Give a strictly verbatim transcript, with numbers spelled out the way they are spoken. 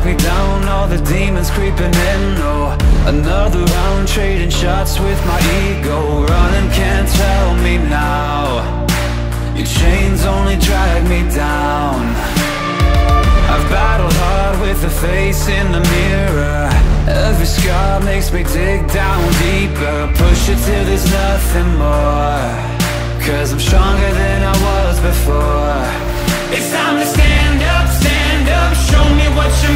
knock me down, all the demons creeping in. Oh, another round trading shots with my ego. Running can't tell me now, your chains only drag me down. I've battled hard with the face in the mirror. Every scar makes me dig down deeper. Push it till there's nothing more, cause I'm stronger than I was before. It's time to stand up, stand up. Show me what you're